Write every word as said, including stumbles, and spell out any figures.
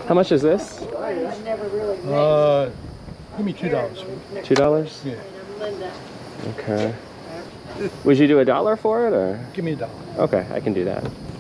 How much is this? Uh, give me two dollars. Two dollars? Yeah. Okay. Would you do a dollar for it, or? Give me a dollar. Okay, I can do that.